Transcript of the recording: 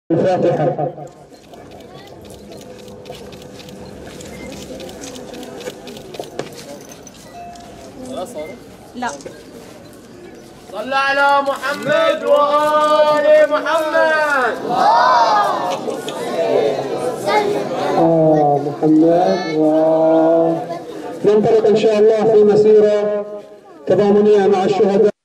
الفاتحة. لا. صل على محمد وآل محمد. محمد. وننطلق إن شاء الله في مسيرة تضامنية مع الشهداء.